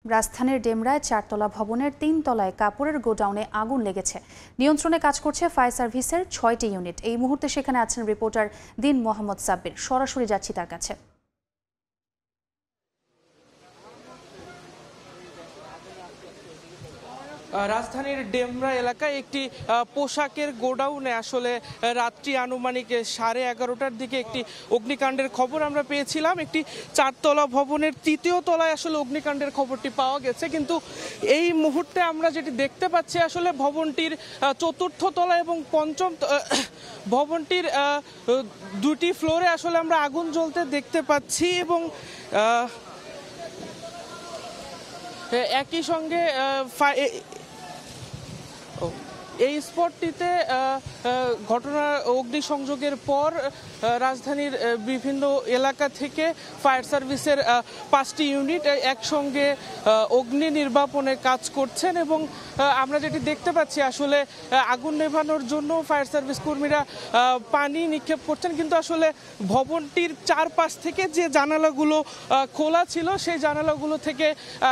রাজধানীর ডেমরায় 4তলা ভবনের 3 তলায় কাপড়ের গোডাউনে আগুন লেগেছে। নিয়ন্ত্রণে কাজ করছে ফায়ার সার্ভিসের 6টি ইউনিট। এই মুহূর্তে সেখানে আছেন রিপোর্টার দিন মোহাম্মদ সাব্বির। সরাসরি যাচ্ছি তার কাছে। রাজধানীর ডেমরা এলাকায় একটি পোশাকের গোডাউনে আসলে রাত্রি আনুমানিক 11:30টার দিকে একটি অগ্নিকাণ্ডের খবর আমরা পেয়েছিলাম। একটি 4তলা ভবনের 3য় তলায় আসলে অগ্নিকাণ্ডের খবরটি পাওয়া গেছে, কিন্তু এই মুহূর্তে আমরা যেটি দেখতে পাচ্ছি আসলে ভবনটির 4র্থ তলা এবং 5ম ভবনটির 2টি ফ্লোরে আসলে আমরা আগুন জ্বলতে দেখতে পাচ্ছি এবং একই সঙ্গে এই স্পটটিতে ঘটনা অগ্নিসংযোগের পর রাজধানীর বিভিন্ন এলাকা থেকে ফায়ার সার্ভিসের 5টি ইউনিট একসঙ্গে অগ্নি নির্বাপনে কাজ করছেন এবং আমরা যেটি দেখতে পাচ্ছি আসলে আগুন নেভানোর জন্য ফায়ার সার্ভিস কর্মীরা পানি নিক্ষেপ করছেন, কিন্তু আসলে ভবনটির চারপাশ থেকে যে জানালাগুলো খোলা ছিল সেই জানালাগুলো থেকে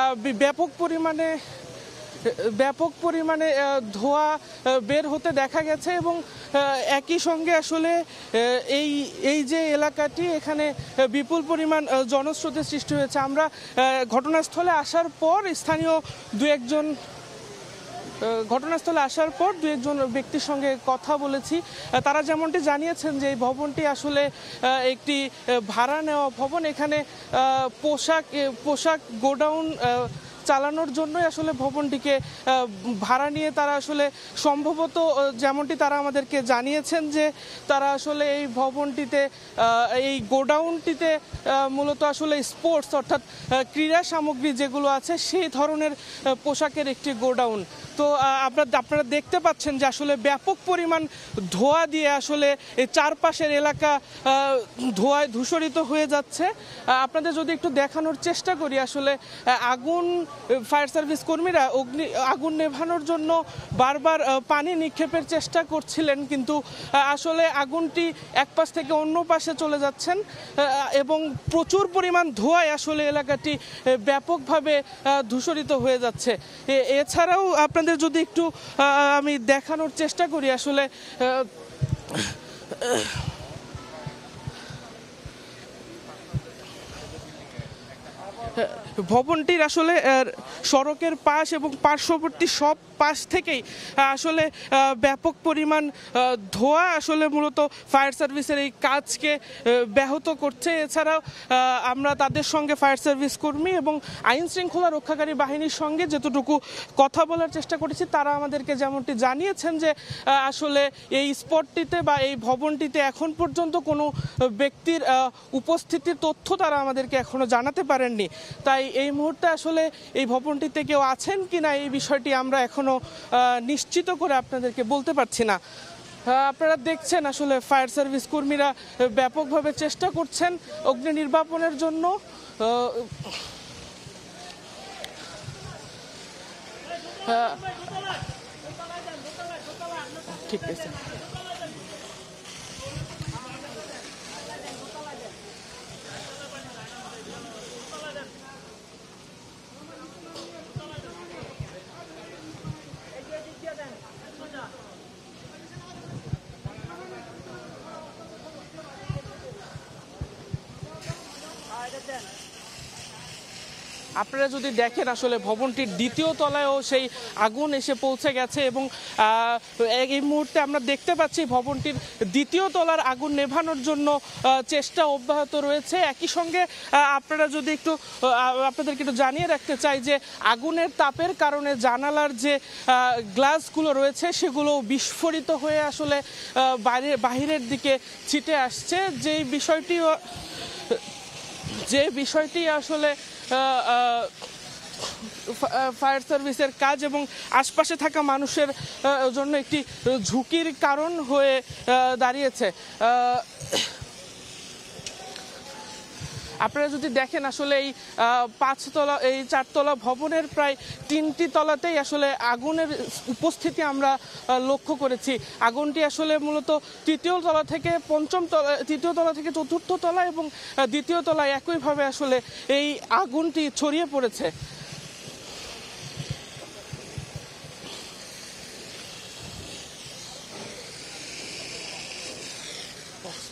ব্যাপক পরিমাণে ধোঁয়া বের হতে দেখা গেছে এবং একই সঙ্গে আসলে এই যে এলাকাটি এখানে বিপুল পরিমাণ জনস্রোতের সৃষ্টি হয়েছে। আমরা ঘটনাস্থলে আসার পর দু একজন ব্যক্তির সঙ্গে কথা বলেছি। তারা যেমনটি জানিয়েছেন যে এই ভবনটি আসলে একটি ভাড়া নেওয়া ভবন। এখানে পোশাক গোডাউন চালানোর জন্যই আসলে ভবনটিকে ভাড়া নিয়ে তারা আসলে সম্ভবত যেমনটি তারা আমাদেরকে জানিয়েছেন যে তারা আসলে এই ভবনটিতে এই গোডাউনটিতে মূলত আসলে স্পোর্টস অর্থাৎ ক্রীড়া সামগ্রী যেগুলো আছে সেই ধরনের পোশাকের একটি গোডাউন। তো আপনারা দেখতে পাচ্ছেন যে আসলে ব্যাপক পরিমাণ ধোঁয়া দিয়ে আসলে এই চারপাশের এলাকা ধোঁয়ায় ধূসরিত হয়ে যাচ্ছে। আপনাদের যদি একটু দেখানোর চেষ্টা করি, আসলে ফায়ার সার্ভিস কর্মীরা আগুন নেভানোর জন্য বারবার পানি নিক্ষেপের চেষ্টা করছিলেন, কিন্তু আসলে আগুনটি এক পাশ থেকে অন্য পাশে চলে যাচ্ছেন এবং প্রচুর পরিমাণ ধোঁয়ায় আসলে এলাকাটি ব্যাপকভাবে ধূসরিত হয়ে যাচ্ছে। এছাড়াও আপনাদের যদি একটু আমি দেখানোর চেষ্টা করি, আসলে ভবনটির আসলে সড়কের পাশ এবং পার্শ্ববর্তী সব পাশ থেকেই আসলে ব্যাপক পরিমাণ ধোঁয়া আসলে মূলত ফায়ার সার্ভিসের এই কাজকে ব্যাহত করছে। এছাড়াও আমরা তাদের সঙ্গে ফায়ার সার্ভিস কর্মী এবং আইন শৃঙ্খলা রক্ষাকারী বাহিনীর সঙ্গে যতটুকু কথা বলার চেষ্টা করেছি, তারা আমাদেরকে যেমনটি জানিয়েছেন যে আসলে এই স্পটটিতে বা এই ভবনটিতে এখন পর্যন্ত কোনো ব্যক্তির উপস্থিতির তথ্য তারা আমাদেরকে এখনো জানাতে পারেননি। তাই এই মুহূর্তে আসলে এই ভবনটিতে কেউ আছেন কিনা এই বিষয়টি আমরা এখনো নিশ্চিত করে আপনাদেরকে বলতে পারছি না। আপনারা দেখছেন আসলে ফায়ার সার্ভিস কর্মীরা ব্যাপকভাবে চেষ্টা করছেন অগ্নি নির্বাপনের জন্য। ঠিক আছে। আপনারা যদি দেখেন আসলে ভবনটির 2য় তলায়ও সেই আগুন এসে পৌঁছে গেছে এবং এই মুহূর্তে আমরা দেখতে পাচ্ছি ভবনটির 2য় তলার আগুন নেভানোর জন্য চেষ্টা অব্যাহত রয়েছে। একই সঙ্গে আপনাদেরকে একটু জানিয়ে রাখতে চাই যে আগুনের তাপের কারণে জানালার যে গ্লাসগুলো রয়েছে সেগুলো বিস্ফোরিত হয়ে আসলে বাহিরের দিকে ছিটে আসছে। যে বিষয়টি আসলে ফায়ার সার্ভিসের কাজ এবং আশপাশে থাকা মানুষের জন্য একটি ঝুঁকির কারণ হয়ে দাঁড়িয়েছে। আপনারা যদি দেখেন আসলে এই 4তলা ভবনের প্রায় 3টি তলাতেই আসলে আগুনের উপস্থিতি আমরা লক্ষ্য করেছি। আগুনটি আসলে মূলত 3য় তলা থেকে 3য় তলা থেকে 4র্থ তলা এবং 2য় তলায় একইভাবে আসলে এই আগুনটি ছড়িয়ে পড়েছে।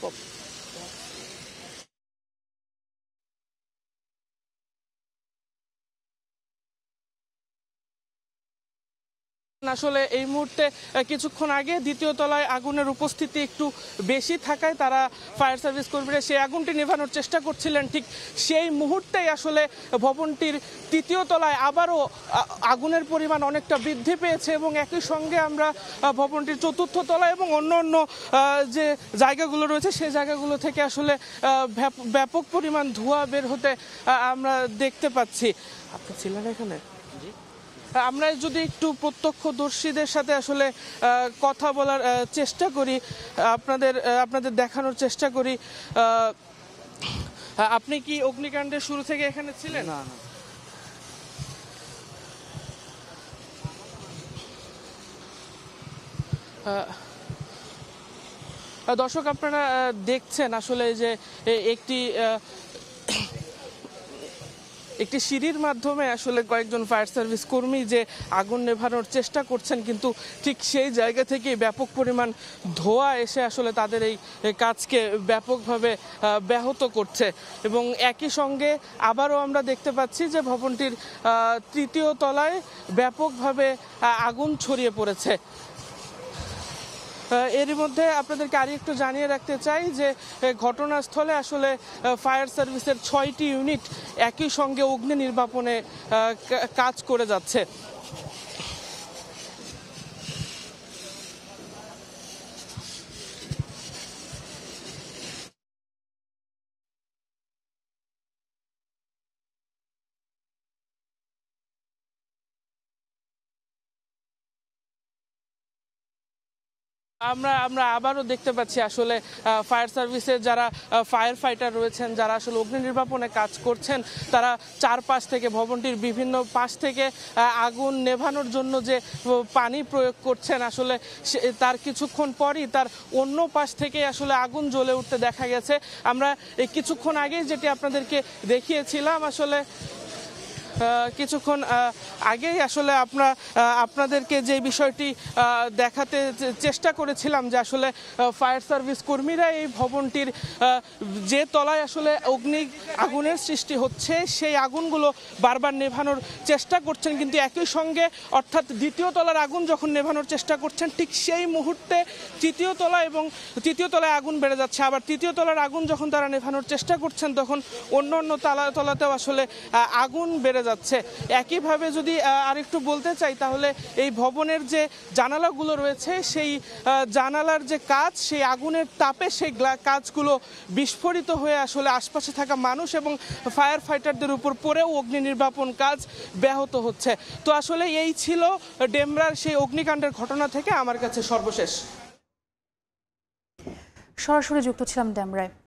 আসলে এই মুহূর্তে কিছুক্ষণ আগে দ্বিতীয় তলায় আগুনের উপস্থিতি একটু বেশি থাকায় তারা ফায়ার সার্ভিস কর্মীরা সেই আগুনটি নেভানোর চেষ্টা করছিলেন। ঠিক সেই মুহূর্তেই আসলে ভবনটির তৃতীয় তলায় আবারও আগুনের পরিমাণ অনেকটা বৃদ্ধি পেয়েছে এবং একই সঙ্গে আমরা ভবনটির চতুর্থ তলায় এবং অন্য অন্য যে জায়গাগুলো রয়েছে সেই জায়গাগুলো থেকে আসলে ব্যাপক পরিমাণ ধোঁয়া বের হতে আমরা দেখতে পাচ্ছি। আপনি ছিলেন এখানে? আমরা যদি একটু প্রত্যক্ষদর্শীদের সাথে আসলে কথা বলার চেষ্টা করি, আপনাদের দেখানোর চেষ্টা করি। আপনি কি অগ্নিকাণ্ডের শুরু থেকে এখানে ছিলেন? না। দর্শক, আপনারা দেখছেন আসলে যে একটি সিঁড়ির মাধ্যমে আসলে কয়েকজন ফায়ার সার্ভিস কর্মী যে আগুন নেভানোর চেষ্টা করছেন, কিন্তু ঠিক সেই জায়গা থেকে ব্যাপক পরিমাণ ধোঁয়া এসে আসলে তাদের এই কাজকে ব্যাপকভাবে ব্যাহত করছে। এবং একই সঙ্গে আবারও আমরা দেখতে পাচ্ছি যে ভবনটির তৃতীয় তলায় ব্যাপকভাবে আগুন ছড়িয়ে পড়েছে। এরই মধ্যে আপনাদেরকে আরও একটু জানিয়ে রাখতে চাই যে ঘটনাস্থলে আসলে ফায়ার সার্ভিসের 6টি ইউনিট একই সঙ্গে অগ্নি নির্বাপনে কাজ করে যাচ্ছে। আমরা আবারও দেখতে পাচ্ছি আসলে ফায়ার সার্ভিসের যারা ফায়ার ফাইটার রয়েছেন, যারা আসলে অগ্নি নির্বাপনে কাজ করছেন, তারা চারপাশ থেকে ভবনটির বিভিন্ন পাশ থেকে আগুন নেভানোর জন্য যে পানি প্রয়োগ করছেন, আসলে তার কিছুক্ষণ পরই তার অন্য পাশ থেকে আসলে আগুন জ্বলে উঠতে দেখা গেছে। আমরা কিছুক্ষণ আগেই যেটি আপনাদেরকে দেখিয়েছিলাম, আসলে কিছুক্ষণ আগেই আসলে আপনাদেরকে যে বিষয়টি দেখাতে চেষ্টা করেছিলাম যে আসলে ফায়ার সার্ভিস কর্মীরা এই ভবনটির যে তলায় আসলে আগুনের সৃষ্টি হচ্ছে সেই আগুনগুলো বারবার নেভানোর চেষ্টা করছেন, কিন্তু একই সঙ্গে অর্থাৎ দ্বিতীয় তলার আগুন যখন নেভানোর চেষ্টা করছেন ঠিক সেই মুহূর্তে তৃতীয় তলায় আগুন বেড়ে যাচ্ছে। আবার তৃতীয় তলার আগুন যখন তারা নেভানোর চেষ্টা করছেন তখন অন্য তলাতেও আসলে আগুন বেড়ে যাচ্ছে। একইভাবে যদি আরেকটু বলতে চাই তাহলে এই ভবনের যে জানালাগুলো রয়েছে সেই জানালার যে কাঁচ, সেই আগুনের তাপে সেই কাঁচগুলো বিস্ফোরিত হয়ে আসলে আশপাশে থাকা মানুষ এবং ফায়ার ফাইটারদের উপর পড়েও অগ্নি নির্বাপন কাজ ব্যাহত হচ্ছে। তো আসলে এই ছিল ডেমরার সেই অগ্নিকাণ্ডের ঘটনা থেকে আমার কাছে সর্বশেষ। সরাসরি যুক্ত ছিলাম ডেমরায়।